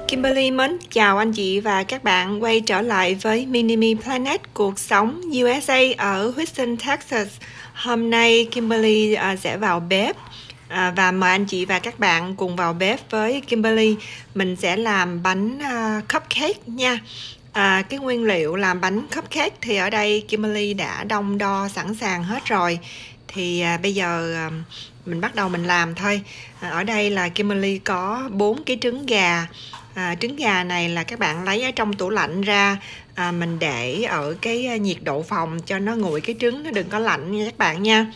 Kimberly mến chào anh chị và các bạn quay trở lại với Minimi Planet cuộc sống USA ở Houston, Texas. Hôm nay Kimberly sẽ vào bếp và mời anh chị và các bạn cùng vào bếp với Kimberly. Mình sẽ làm bánh cupcake nha. Cái nguyên liệu làm bánh cupcake thì ở đây Kimberly đã đong đo sẵn sàng hết rồi. Thì bây giờ mình bắt đầu mình làm thôi. Ở đây là Kimberly có 4 cái trứng gà. Trứng gà này là các bạn lấy ở trong tủ lạnh ra, mình để ở cái nhiệt độ phòng cho nó nguội cái trứng, nó đừng có lạnh nha các bạn nha.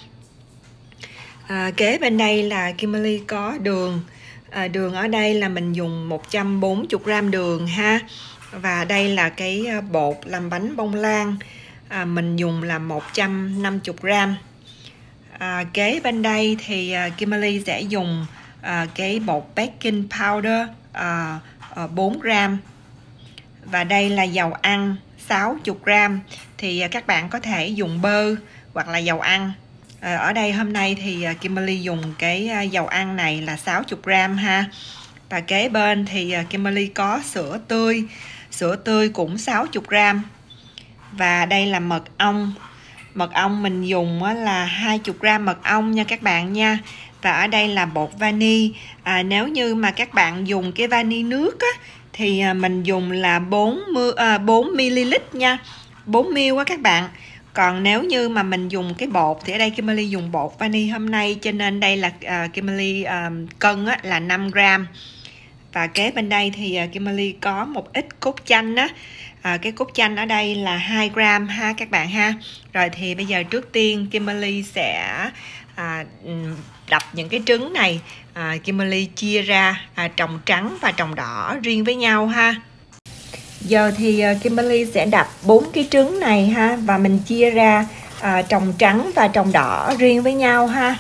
Kế bên đây là Kimberly có đường. Đường ở đây là mình dùng 140g đường ha. Và đây là cái bột làm bánh bông lan, mình dùng là 150g. Kế bên đây thì Kimberly sẽ dùng cái bột baking powder 4g. Và đây là dầu ăn 60g. Thì các bạn có thể dùng bơ hoặc là dầu ăn. Ở đây hôm nay thì Kimberly dùng cái dầu ăn này là 60g ha. Và kế bên thì Kimberly có sữa tươi. Sữa tươi cũng 60g. Và đây là mật ong. Mật ong mình dùng là 20g mật ong nha các bạn nha. Và ở đây là bột vani. Nếu như mà các bạn dùng cái vani nước á, thì mình dùng là 4ml nha, 4ml á các bạn. Còn nếu như mà mình dùng cái bột thì ở đây Kimberly dùng bột vani hôm nay, cho nên đây là Kimberly cân á, là 5g. Và kế bên đây thì Kimberly có một ít cốt chanh á. Cái cốt chanh ở đây là 2g ha các bạn ha. Rồi thì bây giờ trước tiên Kimberly sẽ đập những cái trứng này. Kimberly chia ra tròng trắng và tròng đỏ riêng với nhau ha. Giờ thì Kimberly sẽ đập 4 cái trứng này ha, và mình chia ra tròng trắng và tròng đỏ riêng với nhau ha.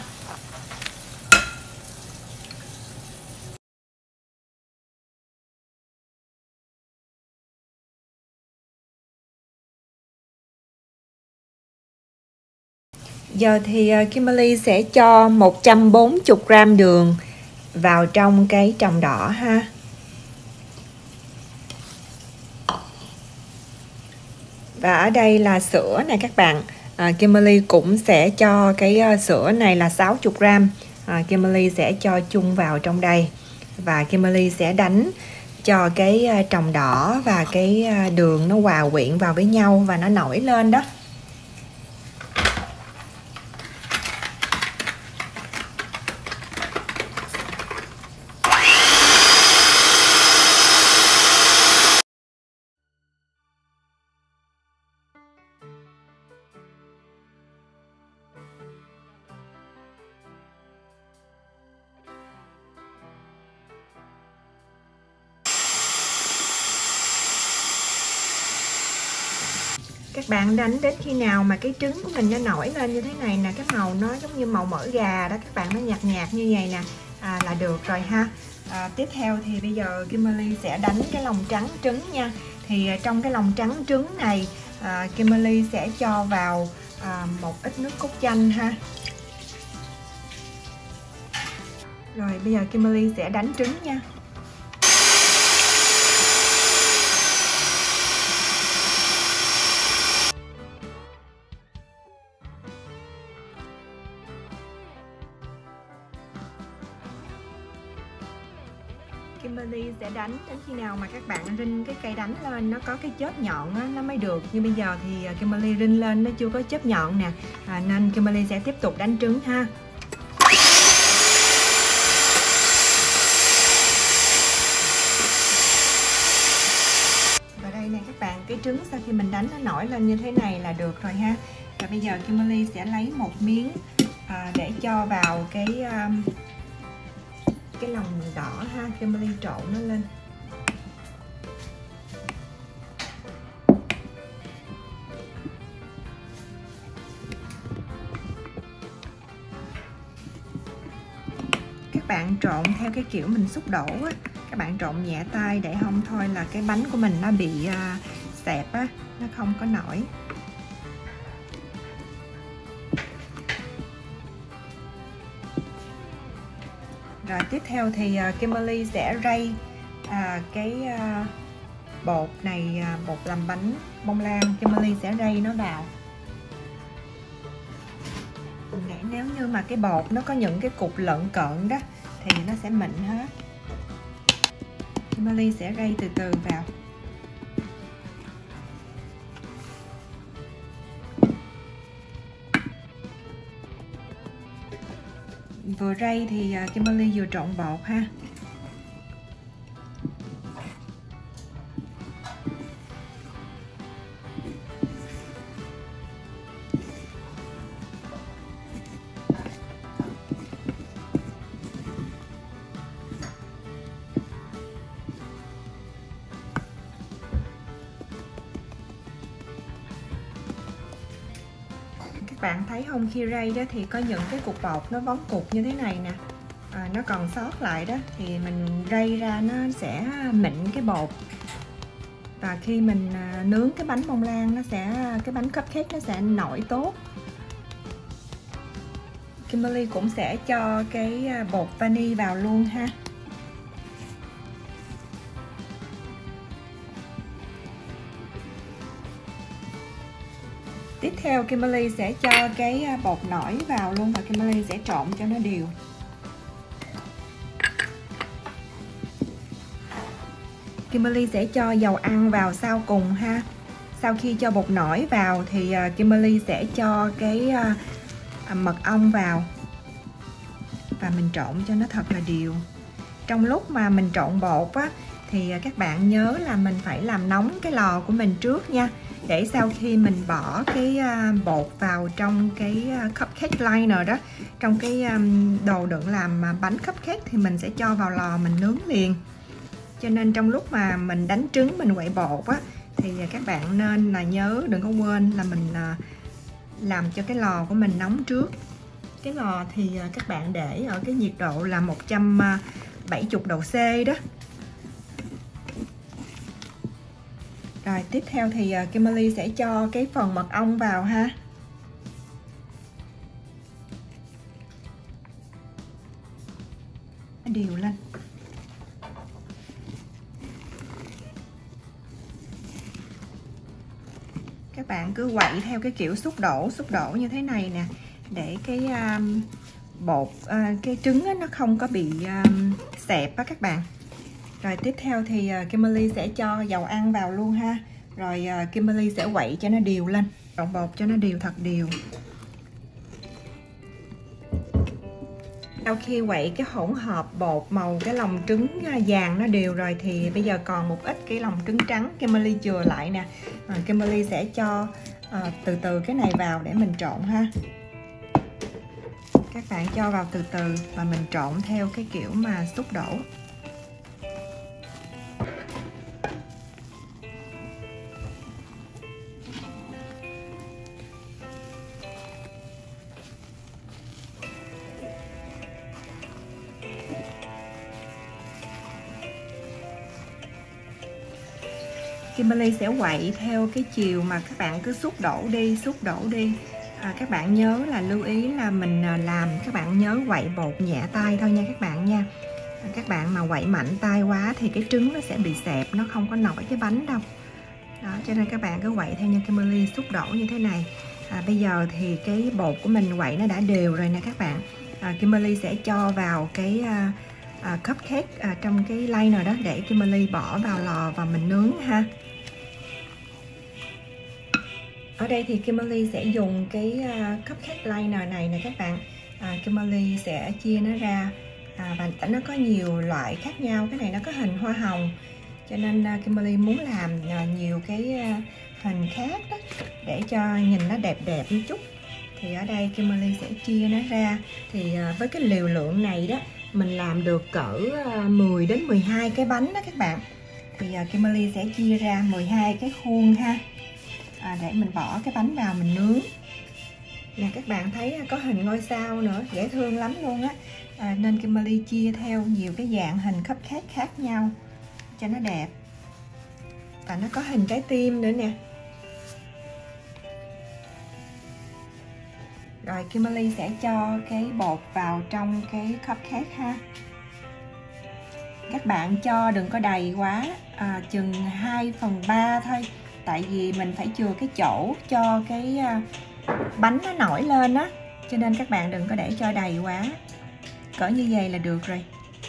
Giờ thì Kimberly sẽ cho 140g đường vào trong cái tròng đỏ ha. Và ở đây là sữa này các bạn. Kimberly cũng sẽ cho cái sữa này là 60g. Kimberly sẽ cho chung vào trong đây. Và Kimberly sẽ đánh cho cái tròng đỏ và cái đường nó hòa quyện vào với nhau và nó nổi lên đó. Các bạn đánh đến khi nào mà cái trứng của mình nó nổi lên như thế này nè, cái màu nó giống như màu mỡ gà đó các bạn, nó nhạt nhạt như vậy nè là được rồi ha. Tiếp theo thì bây giờ Kimberly sẽ đánh cái lòng trắng trứng nha. Thì trong cái lòng trắng trứng này Kimberly sẽ cho vào một ít nước cốt chanh ha. Rồi bây giờ Kimberly sẽ đánh trứng nha. Kimberly sẽ đánh đến khi nào mà các bạn rinh cái cây đánh lên nó có cái chớp nhọn á, nó mới được. Như bây giờ thì Kimberly rinh lên nó chưa có chớp nhọn nè, nên Kimberly sẽ tiếp tục đánh trứng ha. Và đây nè các bạn, cái trứng sau khi mình đánh nó nổi lên như thế này là được rồi ha. Và bây giờ Kimberly sẽ lấy một miếng để cho vào cái lòng đỏ ha. Kimberly trộn nó lên. Các bạn trộn theo cái kiểu mình xúc đổ á, các bạn trộn nhẹ tay để không thôi là cái bánh của mình nó bị xẹp á, nó không có nổi. Rồi tiếp theo thì Kimberly sẽ rây bột này, bột làm bánh bông lan, Kimberly sẽ rây nó vào. Để nếu như mà cái bột nó có những cái cục lợn cợn đó thì nó sẽ mịn hết. Kimberly sẽ rây từ từ vào. Vừa rây thì Kimberly vừa trộn bột ha. Các bạn thấy không, khi rây đó thì có những cái cục bột nó vón cục như thế này nè, nó còn sót lại đó thì mình rây ra nó sẽ mịn cái bột, và khi mình nướng cái bánh bông lan cái bánh cupcake nó sẽ nổi tốt. Kimberly cũng sẽ cho cái bột vani vào luôn ha. Tiếp theo Kimberly sẽ cho cái bột nổi vào luôn và Kimberly sẽ trộn cho nó đều. Kimberly sẽ cho dầu ăn vào sau cùng ha. Sau khi cho bột nổi vào thì Kimberly sẽ cho cái mật ong vào và mình trộn cho nó thật là đều. Trong lúc mà mình trộn bột á, thì các bạn nhớ là mình phải làm nóng cái lò của mình trước nha, để sau khi mình bỏ cái bột vào trong cái cupcake liner đó, trong cái đồ đựng làm bánh cupcake thì mình sẽ cho vào lò mình nướng liền. Cho nên trong lúc mà mình đánh trứng, mình quậy bột á, thì các bạn nên là nhớ đừng có quên là mình làm cho cái lò của mình nóng trước. Cái lò thì các bạn để ở cái nhiệt độ là 170 độ C đó. Rồi tiếp theo thì Kimberly sẽ cho cái phần mật ong vào ha. Đều lên. Các bạn cứ quậy theo cái kiểu xúc đổ như thế này nè, để cái bột cái trứng nó không có bị xẹp á các bạn. Rồi tiếp theo thì Kimberly sẽ cho dầu ăn vào luôn ha. Rồi Kimberly sẽ quậy cho nó đều lên, trộn bột cho nó đều thật đều. Sau khi quậy cái hỗn hợp bột màu cái lòng trứng vàng nó đều rồi thì bây giờ còn một ít cái lòng trứng trắng Kimberly chừa lại nè. Kimberly sẽ cho từ từ cái này vào để mình trộn ha. Các bạn cho vào từ từ và mình trộn theo cái kiểu mà xúc đổ. Kimberly sẽ quậy theo cái chiều mà các bạn cứ xúc đổ đi. Các bạn nhớ là lưu ý là mình làm, các bạn nhớ quậy bột nhẹ tay thôi nha các bạn nha. Các bạn mà quậy mạnh tay quá thì cái trứng nó sẽ bị xẹp, nó không có nổi cái bánh đâu. Đó, cho nên các bạn cứ quậy theo như Kimberly xúc đổ như thế này. Bây giờ thì cái bột của mình quậy nó đã đều rồi nè các bạn. Kimberly sẽ cho vào cái cupcake trong cái liner đó để Kimberly bỏ vào lò và mình nướng ha. Ở đây thì Kimberly sẽ dùng cái cupcake liner này nè các bạn. Kimberly sẽ chia nó ra và nó có nhiều loại khác nhau. Cái này nó có hình hoa hồng, cho nên Kimberly muốn làm nhiều cái hình khác đó, để cho nhìn nó đẹp đẹp một chút. Thì ở đây Kimberly sẽ chia nó ra. Thì với cái liều lượng này đó, mình làm được cỡ 10 đến 12 cái bánh đó các bạn. Thì Kimberly sẽ chia ra 12 cái khuôn ha, để mình bỏ cái bánh vào mình nướng. Nè các bạn thấy có hình ngôi sao nữa, dễ thương lắm luôn á. Nên Kimberly chia theo nhiều cái dạng hình cupcake khác nhau cho nó đẹp. Và nó có hình trái tim nữa nè. Rồi Kimberly sẽ cho cái bột vào trong cái cupcake ha. Các bạn cho đừng có đầy quá, chừng 2/3 thôi. Tại vì mình phải chừa cái chỗ cho cái bánh nó nổi lên á, cho nên các bạn đừng có để cho đầy quá. Cỡ như vậy là được rồi.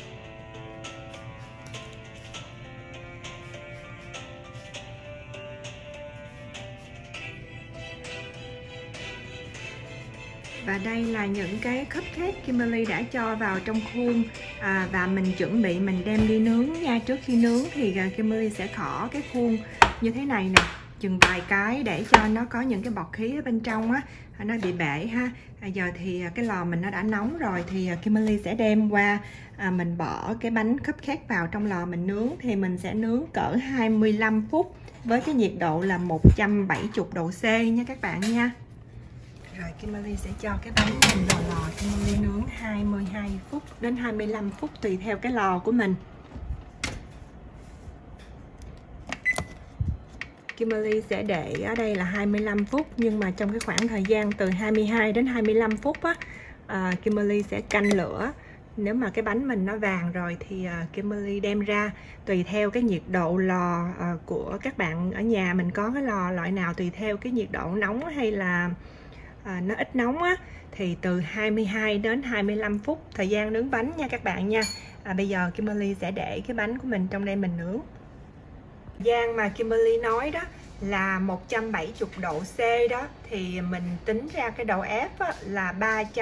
Và đây là những cái cupcake Kimberly đã cho vào trong khuôn, và mình chuẩn bị mình đem đi nướng nha. Trước khi nướng thì Kimberly sẽ khỏ cái khuôn như thế này nè, chừng vài cái để cho nó có những cái bọt khí ở bên trong á, nó bị bể ha. Giờ thì cái lò mình nó đã nóng rồi thì Kimberly sẽ đem qua, mình bỏ cái bánh cupcake vào trong lò mình nướng. Thì mình sẽ nướng cỡ 25 phút với cái nhiệt độ là 170 độ C nha các bạn nha. Rồi Kimberly sẽ cho cái bánh mình vào lò. Kimberly nướng 22 phút đến 25 phút tùy theo cái lò của mình. Kimberly sẽ để ở đây là 25 phút, nhưng mà trong cái khoảng thời gian từ 22 đến 25 phút á, Kimberly sẽ canh lửa. Nếu mà cái bánh mình nó vàng rồi thì Kimberly đem ra, tùy theo cái nhiệt độ lò của các bạn ở nhà mình có cái lò loại nào, tùy theo cái nhiệt độ nóng hay là nó ít nóng á, thì từ 22 đến 25 phút thời gian nướng bánh nha các bạn nha. Bây giờ Kimberly sẽ để cái bánh của mình trong đây mình nướng. Thời gian mà Kimberly nói đó là 170 độ C đó, thì mình tính ra cái đầu ép á, là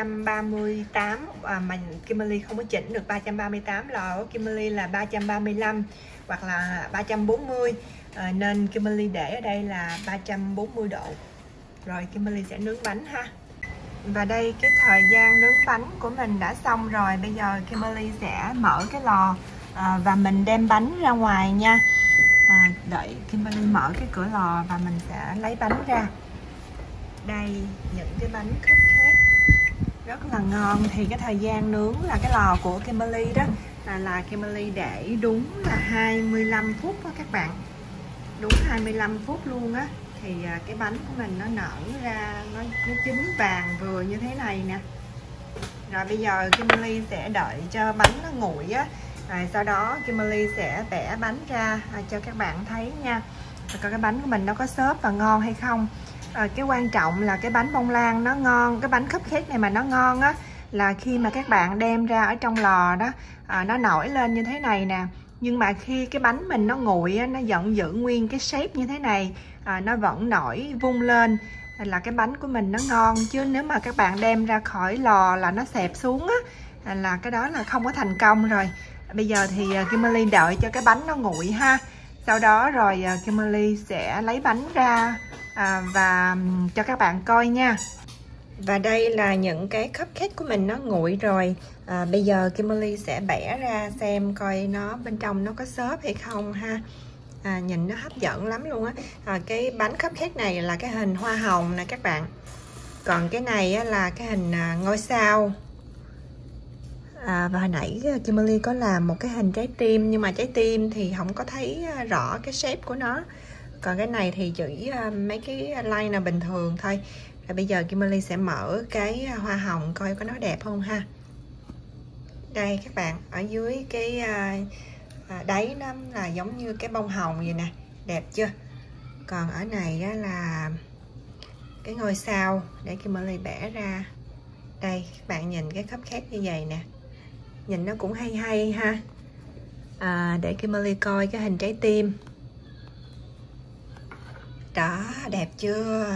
338, mà Kimberly không có chỉnh được 338, lò của Kimberly là 335 hoặc là 340, nên Kimberly để ở đây là 340 độ. Rồi Kimberly sẽ nướng bánh ha. Và đây cái thời gian nướng bánh của mình đã xong rồi. Bây giờ Kimberly sẽ mở cái lò và mình đem bánh ra ngoài nha. Đợi Kimberly mở cái cửa lò và mình sẽ lấy bánh ra. Đây những cái bánh cupcake rất là ngon. Thì cái thời gian nướng là cái lò của Kimberly đó là Kimberly để đúng là 25 phút đó các bạn. Đúng 25 phút luôn á. Thì cái bánh của mình nó nở ra, nó chín vàng vừa như thế này nè. Rồi bây giờ Kimberly sẽ đợi cho bánh nó nguội á, rồi sau đó Kimberly sẽ bẻ bánh ra cho các bạn thấy nha. Rồi coi cái bánh của mình nó có xốp và ngon hay không. Cái quan trọng là cái bánh bông lan nó ngon, cái bánh cupcake này mà nó ngon á, là khi mà các bạn đem ra ở trong lò đó, nó nổi lên như thế này nè. Nhưng mà khi cái bánh mình nó nguội á, nó vẫn giữ nguyên cái shape như thế này, nó vẫn nổi vung lên, là cái bánh của mình nó ngon. Chứ nếu mà các bạn đem ra khỏi lò là nó xẹp xuống á, là cái đó là không có thành công rồi. Bây giờ thì Kimberly đợi cho cái bánh nó nguội ha. Sau đó rồi Kimberly sẽ lấy bánh ra và cho các bạn coi nha. Và đây là những cái cupcake của mình nó nguội rồi. Bây giờ Kimberly sẽ bẻ ra xem coi nó bên trong nó có xốp hay không ha. Nhìn nó hấp dẫn lắm luôn á. Cái bánh cupcake này là cái hình hoa hồng nè các bạn. Còn cái này á, là cái hình ngôi sao. Và hồi nãy Kimberly có làm một cái hình trái tim, nhưng mà trái tim thì không có thấy rõ cái shape của nó. Còn cái này thì chỉ mấy cái line là bình thường thôi. Rồi bây giờ Kimberly sẽ mở cái hoa hồng coi có nó đẹp không ha. Đây các bạn, ở dưới cái đáy nó là giống như cái bông hồng vậy nè, đẹp chưa? Còn ở này á là cái ngôi sao, để Kimberly bẻ ra. Đây các bạn nhìn cái cupcake như vậy nè, nhìn nó cũng hay hay ha. Để Kimberly coi cái hình trái tim. Đó, đẹp chưa?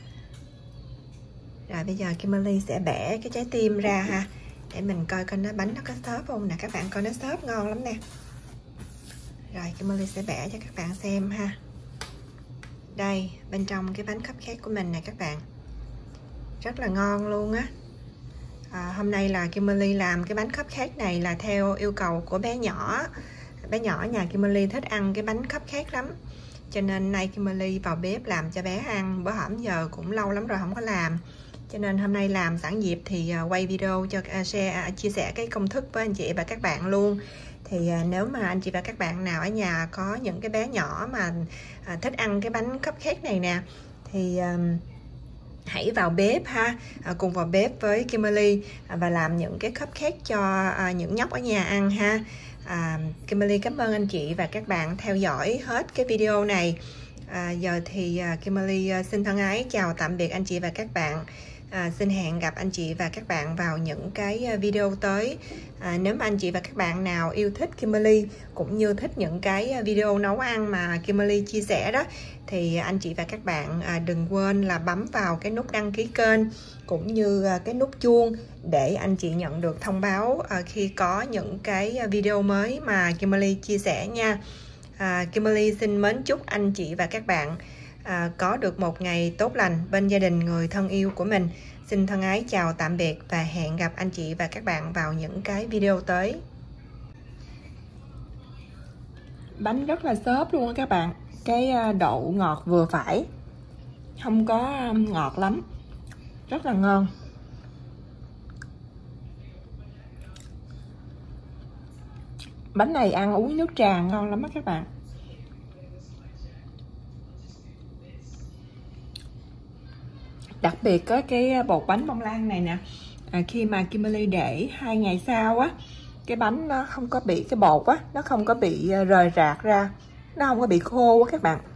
Rồi bây giờ Kimberly sẽ bẻ cái trái tim ra ha, để mình coi nó bánh nó có xốp không nè. Các bạn coi nó xốp ngon lắm nè. Rồi Kimberly sẽ bẻ cho các bạn xem ha. Đây, bên trong cái bánh cupcake của mình nè các bạn, rất là ngon luôn á. Hôm nay là Kimberly làm cái bánh cupcake này là theo yêu cầu của bé nhỏ. Bé nhỏ nhà Kimberly thích ăn cái bánh cupcake lắm, cho nên nay Kimberly vào bếp làm cho bé ăn. Bữa hổm giờ cũng lâu lắm rồi không có làm, cho nên hôm nay làm sẵn dịp thì quay video cho chia sẻ cái công thức với anh chị và các bạn luôn. Thì nếu mà anh chị và các bạn nào ở nhà có những cái bé nhỏ mà thích ăn cái bánh cupcake này nè, thì hãy vào bếp ha, cùng vào bếp với Kimberly và làm những cái cupcake cho những nhóc ở nhà ăn ha. Kimberly cảm ơn anh chị và các bạn theo dõi hết cái video này. Giờ thì Kimberly xin thân ái chào tạm biệt anh chị và các bạn. Xin hẹn gặp anh chị và các bạn vào những cái video tới. Nếu mà anh chị và các bạn nào yêu thích Kimberly cũng như thích những cái video nấu ăn mà Kimberly chia sẻ đó, thì anh chị và các bạn đừng quên là bấm vào cái nút đăng ký kênh cũng như cái nút chuông để anh chị nhận được thông báo khi có những cái video mới mà Kimberly chia sẻ nha. Kimberly xin mến chúc anh chị và các bạn có được một ngày tốt lành bên gia đình, người thân yêu của mình. Xin thân ái chào tạm biệt và hẹn gặp anh chị và các bạn vào những cái video tới. Bánh rất là xốp luôn các bạn. Cái độ ngọt vừa phải, không có ngọt lắm, rất là ngon. Bánh này ăn uống nước trà ngon lắm á các bạn. Đặc biệt có cái bột bánh bông lan này nè, khi mà Kimberly để 2 ngày sau á, cái bánh nó không có bị, cái bột á nó không có bị rời rạc ra, nó không có bị khô á các bạn.